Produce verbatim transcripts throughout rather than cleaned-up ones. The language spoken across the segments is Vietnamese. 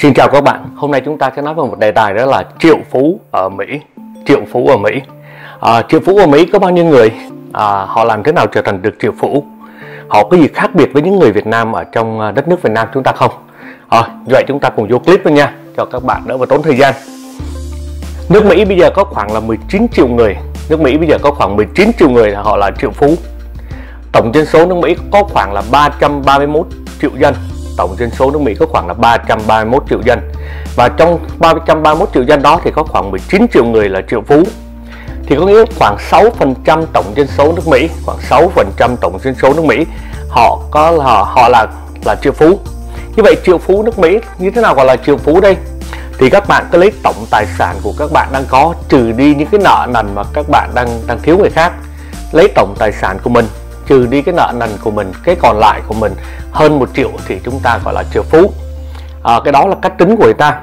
Xin chào các bạn, hôm nay chúng ta sẽ nói về một đề tài đó là triệu phú ở Mỹ. Triệu phú ở Mỹ à, Triệu phú ở Mỹ có bao nhiêu người? à, Họ làm thế nào trở thành được triệu phú? Họ có gì khác biệt với những người Việt Nam ở trong đất nước Việt Nam chúng ta không? à, Vậy chúng ta cùng vô clip với nha, cho các bạn đỡ phải tốn thời gian. Nước Mỹ bây giờ có khoảng là mười chín triệu người. Nước Mỹ bây giờ có khoảng mười chín triệu người là họ là triệu phú. Tổng dân số nước Mỹ có khoảng là ba trăm ba mươi mốt triệu dân. Tổng dân số nước Mỹ có khoảng là ba trăm ba mươi mốt triệu dân. Và trong ba trăm ba mươi mốt triệu dân đó thì có khoảng mười chín triệu người là triệu phú. Thì có nghĩa khoảng sáu phần trăm tổng dân số nước Mỹ, khoảng sáu phần trăm tổng dân số nước Mỹ họ có là họ là là triệu phú. Như vậy triệu phú nước Mỹ như thế nào gọi là triệu phú đây? Thì các bạn cứ lấy tổng tài sản của các bạn đang có, trừ đi những cái nợ nần mà các bạn đang đang thiếu người khác. Lấy tổng tài sản của mình trừ đi cái nợ nần của mình, cái còn lại của mình hơn một triệu thì chúng ta gọi là triệu phú. à, Cái đó là cách tính của người ta.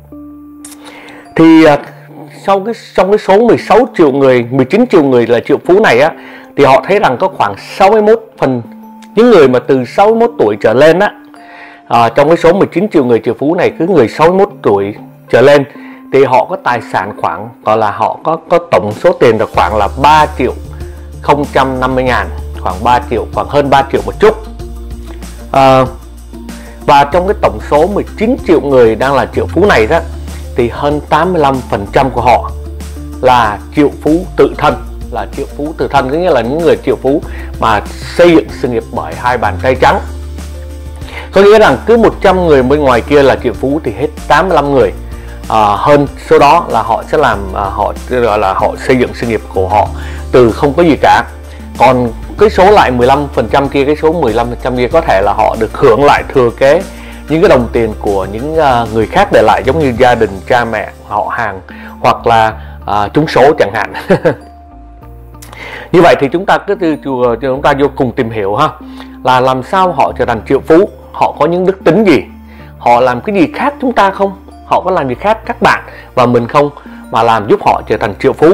Thì sau cái trong cái số mười sáu triệu người, mười chín triệu người là triệu phú này á, thì họ thấy rằng có khoảng sáu mươi mốt phần những người mà từ sáu mươi mốt tuổi trở lên á, à, trong cái số mười chín triệu người triệu phú này, cứ người sáu mươi mốt tuổi trở lên thì họ có tài sản khoảng, gọi là họ có có tổng số tiền là khoảng là ba triệu không trăm năm mươi ngàn, khoảng ba triệu, khoảng hơn ba triệu một chút. à, Và trong cái tổng số mười chín triệu người đang là triệu phú này đó, thì hơn tám mươi lăm phần trăm của họ là triệu phú tự thân. Là triệu phú tự thân có nghĩa là những người triệu phú mà xây dựng sự nghiệp bởi hai bàn tay trắng. Có nghĩa rằng cứ một trăm người bên ngoài kia là triệu phú thì hết tám mươi lăm người à, hơn số đó là họ sẽ làm à, họ gọi là họ xây dựng sự nghiệp của họ từ không có gì cả. Còn cái số lại mười lăm phần trăm kia, cái số mười lăm phần trăm kia có thể là họ được hưởng lại thừa kế những cái đồng tiền của những uh, người khác để lại, giống như gia đình, cha mẹ, họ hàng, hoặc là uh, trúng số chẳng hạn. Như vậy thì chúng ta cứ từ chúng ta vô cùng tìm hiểu ha, là làm sao họ trở thành triệu phú, họ có những đức tính gì, họ làm cái gì khác chúng ta không, họ có làm gì khác các bạn và mình không mà làm giúp họ trở thành triệu phú.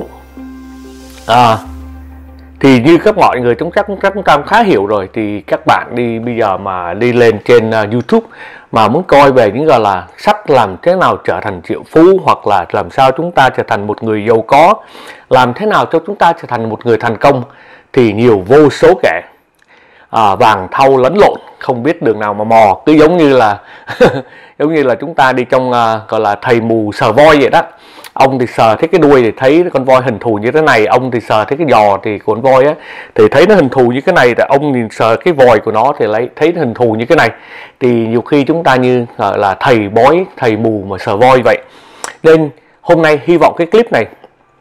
à, Thì như các mọi người chúng chắc chắc chúng ta cũng khá hiểu rồi, thì các bạn đi bây giờ mà đi lên trên uh, YouTube mà muốn coi về những gọi là sách làm thế nào trở thành triệu phú, hoặc là làm sao chúng ta trở thành một người giàu có, làm thế nào cho chúng ta trở thành một người thành công, thì nhiều vô số kẻ à, vàng thau lẫn lộn, không biết đường nào mà mò, cứ giống như là giống như là chúng ta đi trong uh, gọi là thầy mù sờ voi vậy đó. Ông thì sờ thấy cái đuôi thì thấy con voi hình thù như thế này, ông thì sờ thấy cái giò thì của con voi á thì thấy nó hình thù như cái này, rồi ông nhìn sờ cái vòi của nó thì lấy thấy nó hình thù như cái này. Thì nhiều khi chúng ta như là thầy bói, thầy mù mà sờ voi vậy. Nên hôm nay hy vọng cái clip này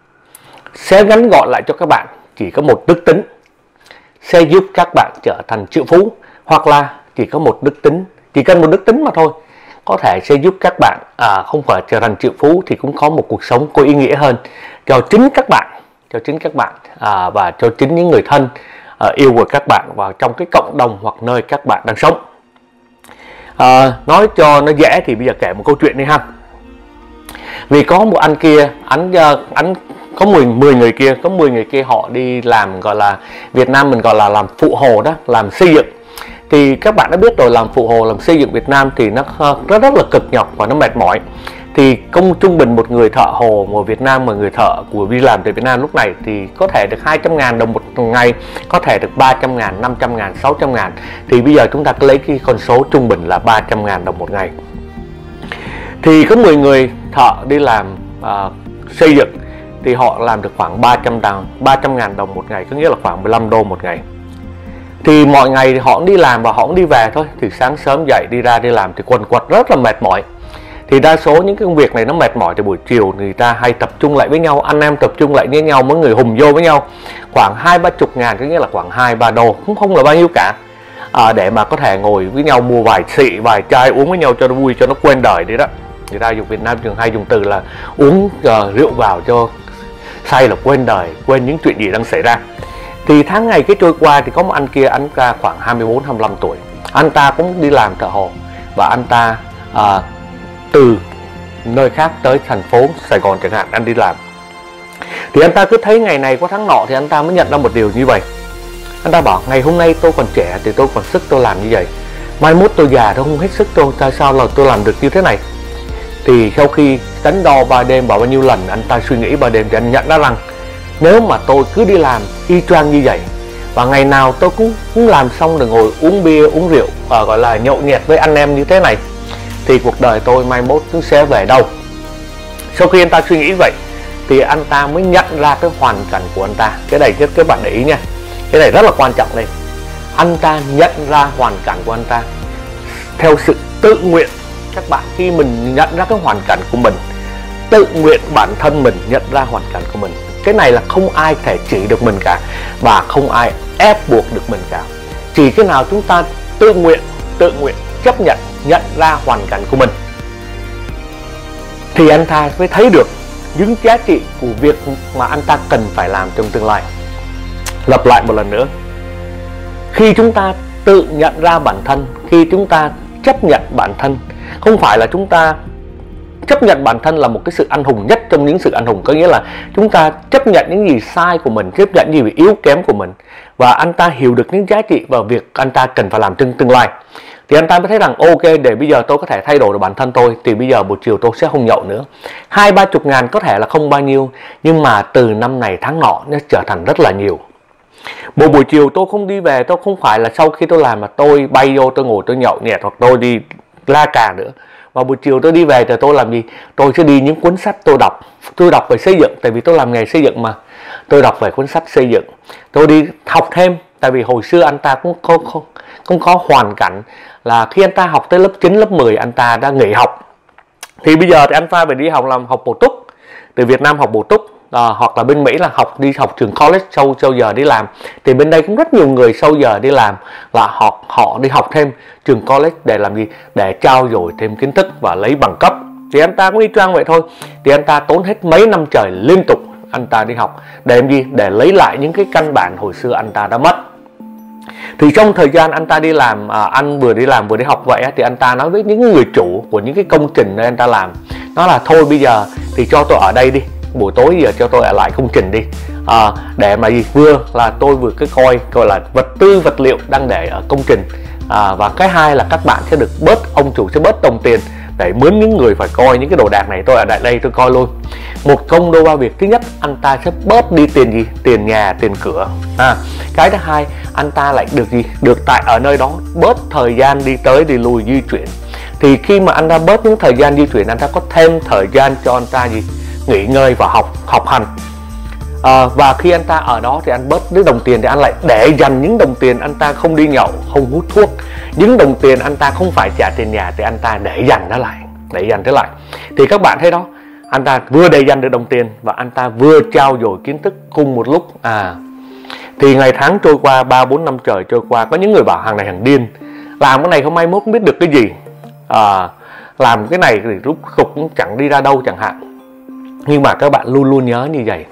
sẽ ngắn gọn lại cho các bạn chỉ có một đức tính sẽ giúp các bạn trở thành triệu phú, hoặc là chỉ có một đức tính, chỉ cần một đức tính mà thôi, có thể sẽ giúp các bạn à, không phải trở thành triệu phú thì cũng có một cuộc sống có ý nghĩa hơn cho chính các bạn, cho chính các bạn à, và cho chính những người thân à, yêu của các bạn và trong cái cộng đồng hoặc nơi các bạn đang sống. à, Nói cho nó dễ thì bây giờ kể một câu chuyện đi ha. Vì có một anh kia, anh anh có mười người kia, có mười người kia họ đi làm, gọi là Việt Nam mình gọi là làm phụ hồ đó, làm xây dựng. Thì các bạn đã biết rồi, làm phụ hồ, làm xây dựng Việt Nam thì nó rất rất là cực nhọc và nó mệt mỏi. Thì công trung bình một người thợ hồ của Việt Nam, mà người thợ của đi làm tại Việt Nam lúc này thì có thể được hai trăm ngàn đồng một ngày, có thể được ba trăm ngàn, năm trăm ngàn, sáu trăm ngàn. Thì bây giờ chúng ta cứ lấy cái con số trung bình là ba trăm ngàn đồng một ngày. Thì có mười người thợ đi làm uh, xây dựng thì họ làm được khoảng ba trăm ngàn đồng một ngày, có nghĩa là khoảng mười lăm đô một ngày. Thì mọi ngày thì họ cũng đi làm và họ cũng đi về thôi. Thì sáng sớm dậy đi ra đi làm thì quần quật rất là mệt mỏi. Thì đa số những cái công việc này nó mệt mỏi, thì buổi chiều người ta hay tập trung lại với nhau, anh em tập trung lại với nhau, mỗi người hùng vô với nhau khoảng hai ba chục ngàn, có nghĩa là khoảng hai ba đô, cũng không là bao nhiêu cả, à, để mà có thể ngồi với nhau mua vài xị, vài chai uống với nhau cho nó vui, cho nó quên đời đi đó. Người ta dùng Việt Nam thường hay dùng từ là uống uh, rượu vào cho say là quên đời, quên những chuyện gì đang xảy ra. Thì tháng ngày cái trôi qua thì có một anh kia, anh ta khoảng hai mươi bốn, hai mươi lăm tuổi. Anh ta cũng đi làm thợ hồ và anh ta à, từ nơi khác tới thành phố Sài Gòn chẳng hạn, anh đi làm. Thì anh ta cứ thấy ngày này qua tháng nọ thì anh ta mới nhận ra một điều như vậy. Anh ta bảo ngày hôm nay tôi còn trẻ thì tôi còn sức tôi làm như vậy, mai mốt tôi già tôi không hết sức, tôi tại sao là tôi làm được như thế này. Thì sau khi đánh đo ba đêm bảo bao nhiêu lần, anh ta suy nghĩ ba đêm, thì anh nhận ra rằng nếu mà tôi cứ đi làm y chang như vậy, và ngày nào tôi cũng, cũng làm xong rồi ngồi uống bia uống rượu và gọi là nhậu nhẹt với anh em như thế này, thì cuộc đời tôi mai mốt nó sẽ về đâu. Sau khi anh ta suy nghĩ vậy thì anh ta mới nhận ra cái hoàn cảnh của anh ta. Cái này các bạn để ý nha, cái này rất là quan trọng đây. Anh ta nhận ra hoàn cảnh của anh ta theo sự tự nguyện. Các bạn, khi mình nhận ra cái hoàn cảnh của mình, tự nguyện bản thân mình nhận ra hoàn cảnh của mình, cái này là không ai thể chỉ được mình cả, và không ai ép buộc được mình cả. Chỉ cái nào chúng ta tự nguyện, tự nguyện chấp nhận, nhận ra hoàn cảnh của mình, thì anh ta mới thấy được những giá trị của việc mà anh ta cần phải làm trong tương lai. Lặp lại một lần nữa, khi chúng ta tự nhận ra bản thân, khi chúng ta chấp nhận bản thân, không phải là chúng ta chấp nhận bản thân là một cái sự anh hùng nhất trong những sự anh hùng, có nghĩa là chúng ta chấp nhận những gì sai của mình, chấp nhận những gì yếu kém của mình, và anh ta hiểu được những giá trị và việc anh ta cần phải làm trong tương lai, thì anh ta mới thấy rằng ok, để bây giờ tôi có thể thay đổi được bản thân tôi, thì bây giờ buổi chiều tôi sẽ không nhậu nữa. Hai ba chục ngàn có thể là không bao nhiêu, nhưng mà từ năm này tháng nọ nó trở thành rất là nhiều. Một buổi chiều tôi không đi về, tôi không phải là sau khi tôi làm mà tôi bay vô tôi ngồi tôi nhậu nhẹt hoặc tôi đi la cà nữa. Và buổi chiều tôi đi về thì tôi làm gì? Tôi sẽ đi những cuốn sách tôi đọc. Tôi đọc về xây dựng, tại vì tôi làm nghề xây dựng mà. Tôi đọc về cuốn sách xây dựng. Tôi đi học thêm, tại vì hồi xưa anh ta cũng có, không, cũng có hoàn cảnh là khi anh ta học tới lớp chín, lớp mười anh ta đã nghỉ học. Thì bây giờ thì anh ta phải đi học làm học bổ túc. Từ Việt Nam học bổ túc, à, hoặc là bên Mỹ là học đi học trường college sau, sau giờ đi làm. Thì bên đây cũng rất nhiều người sau giờ đi làm là họ, họ đi học thêm trường college để làm gì? Để trao dồi thêm kiến thức và lấy bằng cấp. Thì anh ta cũng đi trang vậy thôi. Thì anh ta tốn hết mấy năm trời liên tục anh ta đi học để làm gì? Để lấy lại những cái căn bản hồi xưa anh ta đã mất. Thì trong thời gian anh ta đi làm, à, anh vừa đi làm vừa đi học vậy, thì anh ta nói với những người chủ của những cái công trình nơi anh ta làm, nó là thôi bây giờ thì cho tôi ở đây đi, buổi tối giờ cho tôi ở lại công trình đi, à, để mà gì? Vừa là tôi vừa cái coi gọi là vật tư vật liệu đang để ở công trình, à, và cái hai là các bạn sẽ được bớt, ông chủ sẽ bớt đồng tiền để mướn những người phải coi những cái đồ đạc này, tôi ở lại đây tôi coi luôn. Một công đôi ba việc. Thứ nhất, anh ta sẽ bớt đi tiền gì? Tiền nhà, tiền cửa. À, cái thứ hai, anh ta lại được gì? Được tại ở nơi đó bớt thời gian đi tới đi lui di chuyển. Thì khi mà anh ta bớt những thời gian di chuyển, anh ta có thêm thời gian cho anh ta gì? Nghỉ ngơi và học học hành. À, và khi anh ta ở đó thì anh bớt những đồng tiền, thì anh lại để dành những đồng tiền anh ta không đi nhậu, không hút thuốc, những đồng tiền anh ta không phải trả tiền nhà thì anh ta để dành nó lại, để dành thế lại. Thì các bạn thấy đó, anh ta vừa để dành được đồng tiền và anh ta vừa trao dồi kiến thức cùng một lúc. À, thì ngày tháng trôi qua, ba bốn năm trời trôi qua, có những người bảo hàng này hàng điên, làm cái này không mai mốt không biết được cái gì, à, làm cái này thì rút cục cũng chẳng đi ra đâu chẳng hạn. Nhưng mà các bạn luôn luôn nhớ như vậy,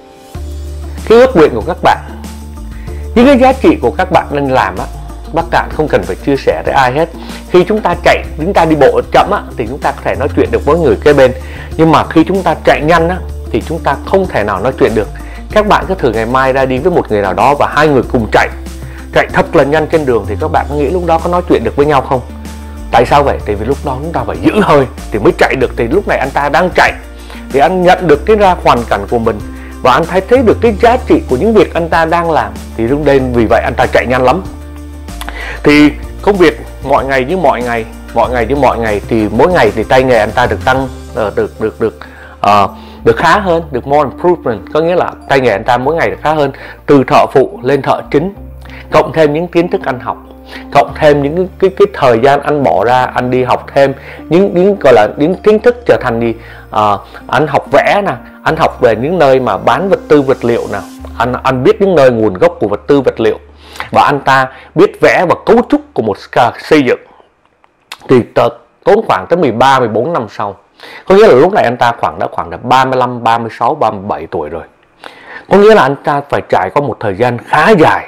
cái ước nguyện của các bạn, những cái giá trị của các bạn nên làm á, các bạn không cần phải chia sẻ với ai hết. Khi chúng ta chạy, chúng ta đi bộ chậm á, thì chúng ta có thể nói chuyện được với người kế bên. Nhưng mà khi chúng ta chạy nhanh á, thì chúng ta không thể nào nói chuyện được. Các bạn cứ thử ngày mai ra đi với một người nào đó và hai người cùng chạy, chạy thật là nhanh trên đường, thì các bạn có nghĩ lúc đó có nói chuyện được với nhau không? Tại sao vậy? Tại vì lúc đó chúng ta phải giữ hơi thì mới chạy được. Thì lúc này anh ta đang chạy thì anh nhận được cái ra hoàn cảnh của mình, và anh thấy thấy được cái giá trị của những việc anh ta đang làm, thì lúc đây vì vậy anh ta chạy nhanh lắm. Thì công việc mọi ngày như mọi ngày, mọi ngày như mọi ngày, thì mỗi ngày thì tay nghề anh ta được tăng, uh, được được được uh, được khá hơn, được more improvement, có nghĩa là tay nghề anh ta mỗi ngày được khá hơn, từ thợ phụ lên thợ chính, cộng thêm những kiến thức anh học, cộng thêm những cái, cái cái thời gian anh bỏ ra anh đi học thêm những những gọi là những kiến thức, trở thành gì? Uh, anh học vẽ nè, anh học về những nơi mà bán vật tư vật liệu nè, anh anh biết những nơi nguồn gốc của vật tư vật liệu, và anh ta biết vẽ và cấu trúc của một xây dựng. Thì tốn khoảng tới mười ba mười bốn năm sau, có nghĩa là lúc này anh ta khoảng đã khoảng là ba mươi lăm, ba mươi sáu, ba mươi bảy tuổi rồi. Có nghĩa là anh ta phải trải qua một thời gian khá dài.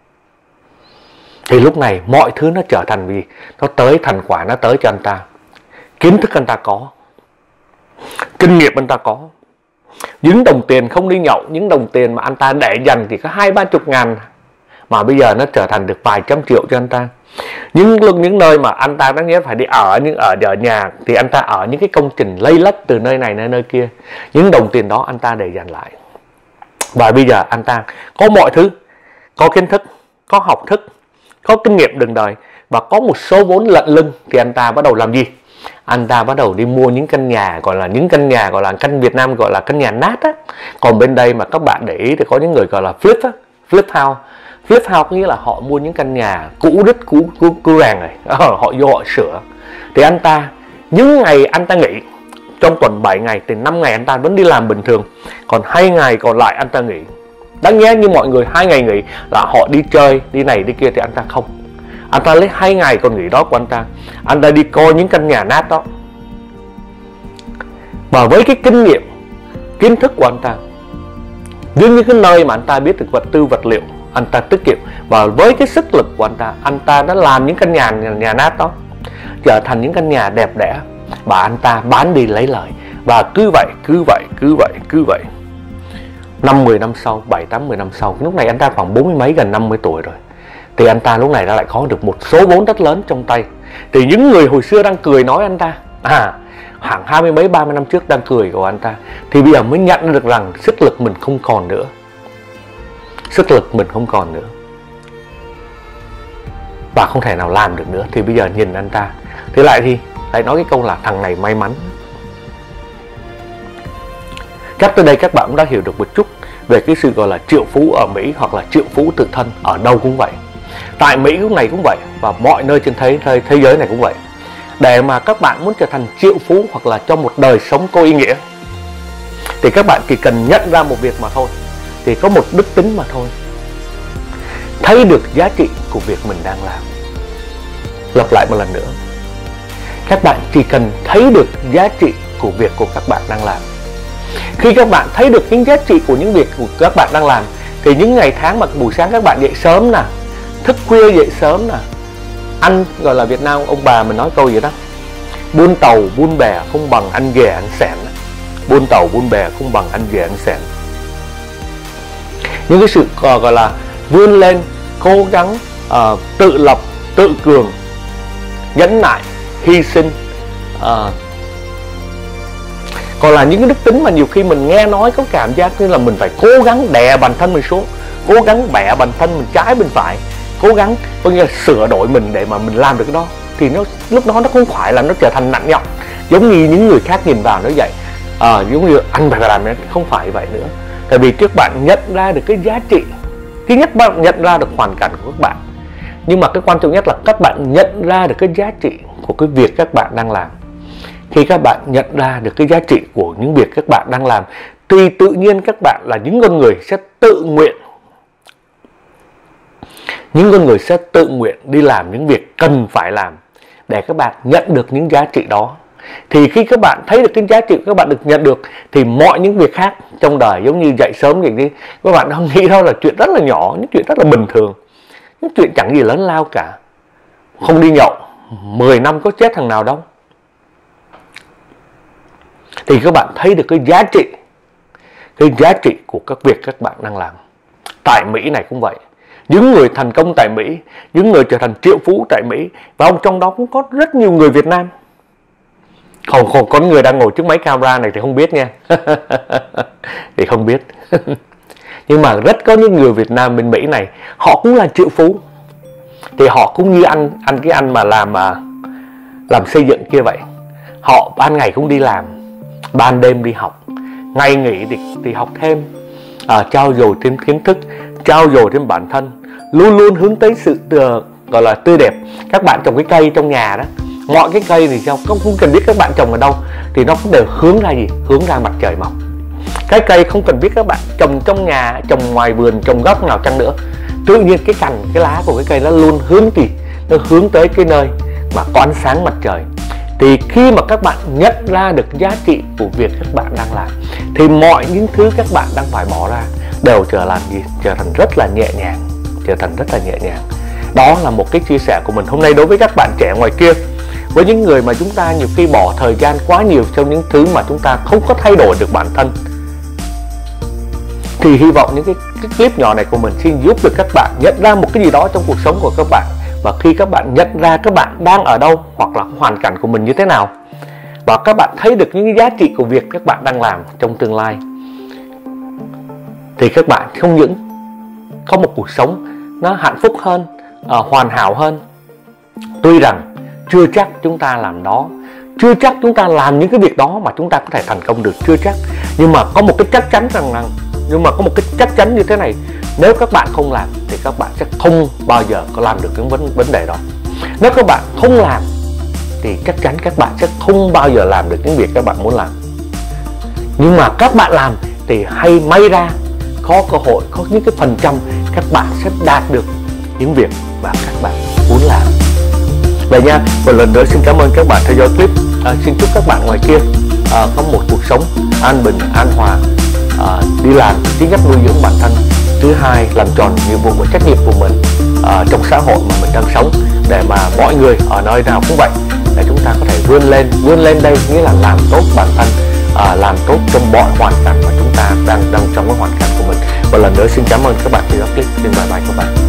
Thì lúc này mọi thứ nó trở thành gì? Nó tới, thành quả nó tới cho anh ta. Kiến thức anh ta có, kinh nghiệm anh ta có, những đồng tiền không đi nhậu, những đồng tiền mà anh ta để dành thì có hai ba chục ngàn, mà bây giờ nó trở thành được vài trăm triệu cho anh ta. Những lúc những nơi mà anh ta đáng nhớ phải đi ở những ở ở nhà thì anh ta ở những cái công trình lây lất từ nơi này đến nơi kia. Những đồng tiền đó anh ta để dành lại. Và bây giờ anh ta có mọi thứ, có kiến thức, có học thức, có kinh nghiệm đường đời và có một số vốn lận lưng, thì anh ta bắt đầu làm gì? Anh ta bắt đầu đi mua những căn nhà, gọi là những căn nhà gọi là căn Việt Nam gọi là căn nhà nát á. Còn bên đây mà các bạn để ý thì có những người gọi là flip á, flip house. Flip house có nghĩa là họ mua những căn nhà cũ đít, cũ cũ, cũ ràng rồi, họ vô họ sửa. Thì anh ta những ngày anh ta nghỉ, trong tuần bảy ngày thì năm ngày anh ta vẫn đi làm bình thường, còn hai ngày còn lại anh ta nghỉ. Đáng nhẽ như mọi người hai ngày nghỉ là họ đi chơi, đi này đi kia, thì anh ta không. Anh ta lấy hai ngày còn nghỉ đó của anh ta, anh ta đi coi những căn nhà nát đó. Và với cái kinh nghiệm, kiến thức của anh ta, với những cái nơi mà anh ta biết được vật tư vật liệu, anh ta tiết kiệm. Và với cái sức lực của anh ta, anh ta đã làm những căn nhà, nhà, nhà nát đó trở thành những căn nhà đẹp đẽ, và anh ta bán đi lấy lời. Và cứ vậy, cứ vậy, cứ vậy, cứ vậy. Năm mười năm sau, bảy tám mười năm sau, lúc này anh ta khoảng bốn mươi mấy, gần năm mươi tuổi rồi, thì anh ta lúc này đã lại có được một số vốn rất lớn trong tay. Thì những người hồi xưa đang cười nói anh ta, à khoảng hai mươi mấy ba mươi năm trước đang cười của anh ta, thì bây giờ mới nhận được rằng sức lực mình không còn nữa. Sức lực mình không còn nữa và không thể nào làm được nữa. Thì bây giờ nhìn anh ta thì lại thì lại nói cái câu là thằng này may mắn. Chắc tới đây các bạn cũng đã hiểu được một chút về cái sự gọi là triệu phú ở Mỹ, hoặc là triệu phú tự thân ở đâu cũng vậy. Tại Mỹ lúc này cũng vậy, và mọi nơi trên thế, thế, thế giới này cũng vậy. Để mà các bạn muốn trở thành triệu phú hoặc là cho một đời sống có ý nghĩa, thì các bạn chỉ cần nhận ra một việc mà thôi. Thì có một đức tính mà thôi: thấy được giá trị của việc mình đang làm. Lặp lại một lần nữa, các bạn chỉ cần thấy được giá trị của việc của các bạn đang làm. Khi các bạn thấy được những giá trị của những việc của các bạn đang làm, thì những ngày tháng mà buổi sáng các bạn dậy sớm nè, thức khuya dậy sớm nè, ăn gọi là Việt Nam ông bà mình nói câu gì đó: buôn tàu buôn bè không bằng ăn ghè ăn sẻn. Buôn tàu buôn bè không bằng ăn ghè ăn sẻn. Những cái sự uh, gọi là vươn lên, cố gắng, uh, tự lập, tự cường, nhẫn nại, hy sinh, uh, còn là những cái đức tính mà nhiều khi mình nghe nói có cảm giác như là mình phải cố gắng đè bản thân mình xuống, cố gắng bẻ bản thân mình trái bên phải, cố gắng có nghĩa là sửa đổi mình để mà mình làm được cái đó. Thì nó lúc đó nó không phải là nó trở thành nặng nhọc giống như những người khác nhìn vào nó vậy. À, giống như anh phải làm, không phải vậy nữa. Tại vì các bạn nhận ra được cái giá trị. Thứ nhất, bạn nhận ra được hoàn cảnh của các bạn, nhưng mà cái quan trọng nhất là các bạn nhận ra được cái giá trị của cái việc các bạn đang làm. Khi các bạn nhận ra được cái giá trị của những việc các bạn đang làm, thì tự nhiên các bạn là những con người sẽ tự nguyện Những con người sẽ tự nguyện đi làm những việc cần phải làm để các bạn nhận được những giá trị đó. Thì khi các bạn thấy được cái giá trị các bạn được nhận được, thì mọi những việc khác trong đời, giống như dậy sớm gì đi, các bạn không nghĩ đó là chuyện rất là nhỏ, những chuyện rất là bình thường, những chuyện chẳng gì lớn lao cả. Không đi nhậu mười năm có chết thằng nào đâu. Thì các bạn thấy được cái giá trị, cái giá trị của các việc các bạn đang làm. Tại Mỹ này cũng vậy. Những người thành công tại Mỹ, những người trở thành triệu phú tại Mỹ, và trong đó cũng có rất nhiều người Việt Nam. Còn, còn có người đang ngồi trước máy camera này thì không biết nha. Thì không biết. Nhưng mà rất có những người Việt Nam bên Mỹ này, họ cũng là triệu phú. Thì họ cũng như anh anh cái anh mà làm mà làm xây dựng kia vậy. Họ ban ngày cũng đi làm, ban đêm đi học, ngày nghỉ thì, thì học thêm, à, trau dồi thêm kiến thức, trau dồi thêm bản thân, luôn luôn hướng tới sự uh, gọi là tươi đẹp. Các bạn trồng cái cây trong nhà đó, mọi cái cây thì sao không, không cần biết các bạn trồng ở đâu, thì nó cũng đều hướng ra gì? Hướng ra mặt trời mọc. Cái cây không cần biết các bạn trồng trong nhà, trồng ngoài vườn, trồng góc nào chăng nữa, tự nhiên cái cành, cái lá của cái cây nó luôn hướng gì? Nó hướng tới cái nơi mà có ánh sáng mặt trời. Thì khi mà các bạn nhận ra được giá trị của việc các bạn đang làm, thì mọi những thứ các bạn đang phải bỏ ra đều trở làm gì? Trở thành rất là nhẹ nhàng, trở thành rất là nhẹ nhàng. Đó là một cái chia sẻ của mình hôm nay đối với các bạn trẻ ngoài kia. Với những người mà chúng ta nhiều khi bỏ thời gian quá nhiều trong những thứ mà chúng ta không có thay đổi được bản thân, thì hy vọng những cái, cái clip nhỏ này của mình xin giúp được các bạn nhận ra một cái gì đó trong cuộc sống của các bạn, và khi các bạn nhận ra các bạn đang ở đâu hoặc là hoàn cảnh của mình như thế nào, và các bạn thấy được những giá trị của việc các bạn đang làm trong tương lai, thì các bạn không những có một cuộc sống nó hạnh phúc hơn, uh, hoàn hảo hơn. Tuy rằng chưa chắc chúng ta làm đó, chưa chắc chúng ta làm những cái việc đó mà chúng ta có thể thành công được, chưa chắc. Nhưng mà có một cái chắc chắn rằng rằng nhưng mà có một cái chắc chắn như thế này: nếu các bạn không làm thì các bạn sẽ không bao giờ có làm được những vấn vấn đề đó. Nếu các bạn không làm thì chắc chắn các bạn sẽ không bao giờ làm được những việc các bạn muốn làm. Nhưng mà các bạn làm thì hay may ra có cơ hội, có những cái phần trăm các bạn sẽ đạt được những việc mà các bạn muốn làm. Vậy nha, một lần nữa xin cảm ơn các bạn theo dõi clip. À, xin chúc các bạn ngoài kia à, có một cuộc sống an bình, an hòa, à, đi làm thứ nhất nuôi dưỡng bản thân, thứ hai làm tròn nhiệm vụ và trách nhiệm của mình à, trong xã hội mà mình đang sống, để mà mọi người ở nơi nào cũng vậy, để chúng ta có thể vươn lên. Vươn lên đây nghĩa là làm tốt bản thân, à, làm tốt trong mọi hoàn cảnh mà chúng ta đang đang trong cái hoàn cảnh của mình. Một lần nữa xin cảm ơn các bạn theo dõi clip. Xin bye bye các bạn.